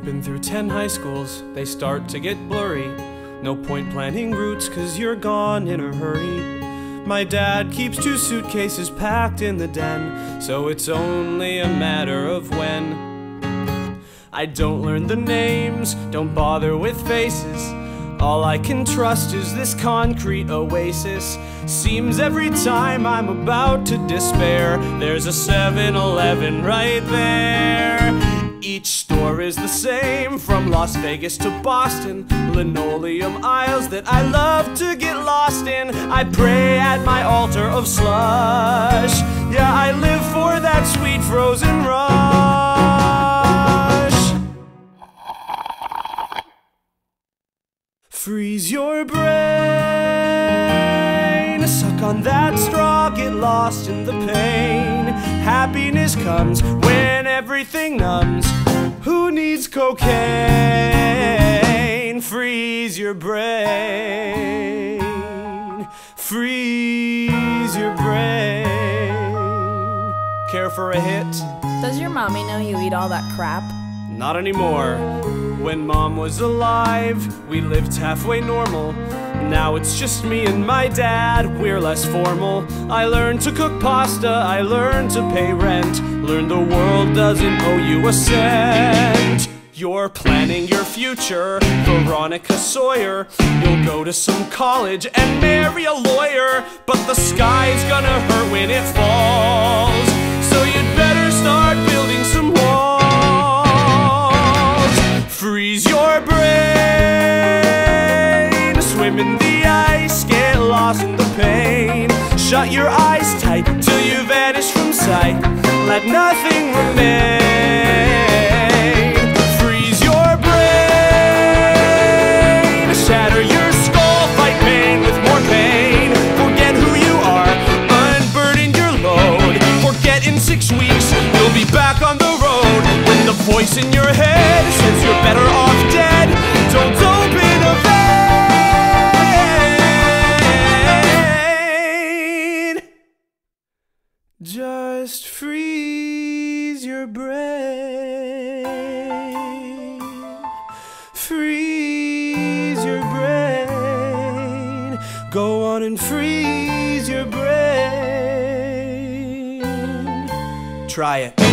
Been through 10 high schools, they start to get blurry. No point planning routes, cause you're gone in a hurry. My dad keeps 2 suitcases packed in the den, so it's only a matter of when. I don't learn the names, don't bother with faces. All I can trust is this concrete oasis. Seems every time I'm about to despair, there's a 7-Eleven right there. Each store is the same, from Las Vegas to Boston. Linoleum aisles that I love to get lost in. I pray at my altar of slush. Yeah, I live for that sweet frozen rush. Freeze your brain, suck on that straw, get lost in the pain. Happiness comes when everything numbs. Who needs cocaine? Freeze your brain. Freeze your brain. Care for a hit? Does your mommy know you eat all that crap? Not anymore. When Mom was alive, we lived halfway normal. Now it's just me and my dad, we're less formal. I learned to cook pasta, I learned to pay rent. Learned the world doesn't owe you a cent. You're planning your future, Veronica Sawyer. You'll go to some college and marry a lawyer. But the sky's gonna hurt when it falls, so you'd better start building some walls. Freeze your brain, swim in the ice, get lost in the pain. Shut your eyes tight till you vanish from sight. Let nothing remain. Freeze your brain, shatter your skull, fight pain with more pain. Forget who you are, unburden your load. Forget in 6 weeks you'll be back on the road. When the voice in your head says you're better off dead, don't open a vein. Just freeze your brain. Freeze your brain. Go on and freeze your brain. Try it.